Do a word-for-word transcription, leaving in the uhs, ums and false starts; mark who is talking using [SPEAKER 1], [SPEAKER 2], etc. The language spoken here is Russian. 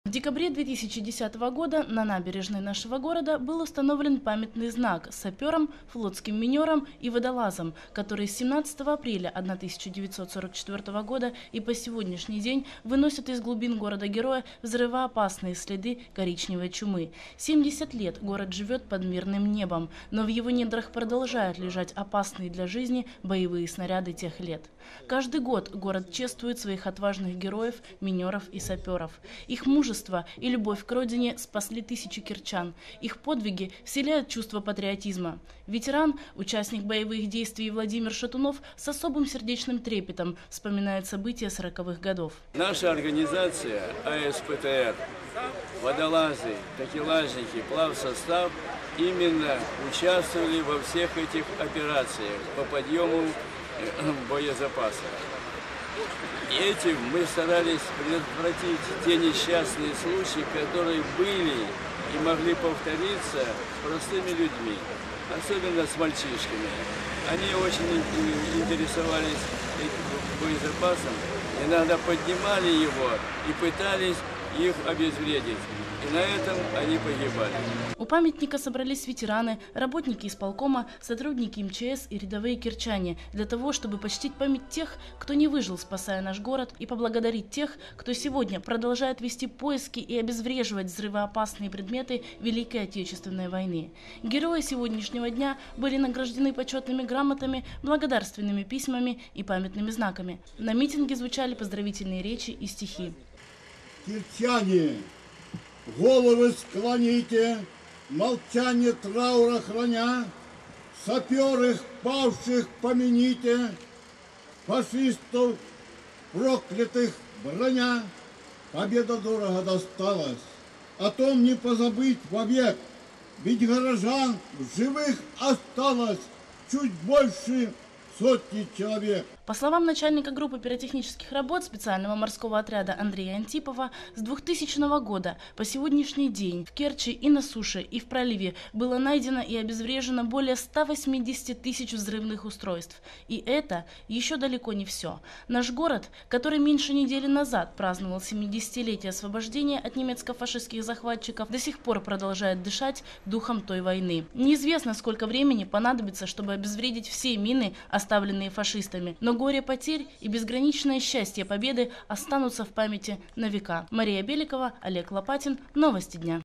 [SPEAKER 1] В декабре две тысячи десятого года на набережной нашего города был установлен памятный знак саперам, флотским минерам и водолазам, которые с семнадцатого апреля тысяча девятьсот сорок четвёртого года и по сегодняшний день выносят из глубин города-героя взрывоопасные следы коричневой чумы. семьдесят лет город живет под мирным небом, но в его недрах продолжают лежать опасные для жизни боевые снаряды тех лет. Каждый год город чествует своих отважных героев, минеров и саперов. Их мужество и любовь к родине спасли тысячи кирчан. Их подвиги вселяют чувство патриотизма. Ветеран, участник боевых действий Владимир Шатунов с особым сердечным трепетом вспоминает события сороковых годов.
[SPEAKER 2] Наша организация А С П Т Р, водолазы, такелажники, плавсостав именно участвовали во всех этих операциях по подъему боезапаса. И этим мы старались предотвратить те несчастные случаи, которые были и могли повториться с простыми людьми, особенно с мальчишками. Они очень интересовались боезапасом, иногда поднимали его и пытались их обезвредить. И на этом они погибали.
[SPEAKER 1] У памятника собрались ветераны, работники исполкома, сотрудники М Ч С и рядовые кирчане для того, чтобы почтить память тех, кто не выжил, спасая наш город, и поблагодарить тех, кто сегодня продолжает вести поиски и обезвреживать взрывоопасные предметы Великой Отечественной войны. Герои сегодняшнего дня были награждены почетными грамотами, благодарственными письмами и памятными знаками. На митинге звучали поздравительные речи и стихи.
[SPEAKER 3] Кирчане, головы склоните, молчание траура храня, саперых павших помяните, фашистов проклятых броня. Победа дорого досталась, о том не позабыть вовек, ведь горожан в живых осталось чуть больше сотни человек.
[SPEAKER 1] По словам начальника группы пиротехнических работ специального морского отряда Андрея Антипова, с двухтысячного года по сегодняшний день в Керчи и на суше, и в проливе было найдено и обезврежено более ста восьмидесяти тысяч взрывных устройств. И это еще далеко не все. Наш город, который меньше недели назад праздновал семидесятилетие освобождения от немецко-фашистских захватчиков, до сих пор продолжает дышать духом той войны. Неизвестно, сколько времени понадобится, чтобы обезвредить все мины, оставленные фашистами, но горе потерь и безграничное счастье победы останутся в памяти на века. Мария Беликова, Олег Лопатин. Новости дня.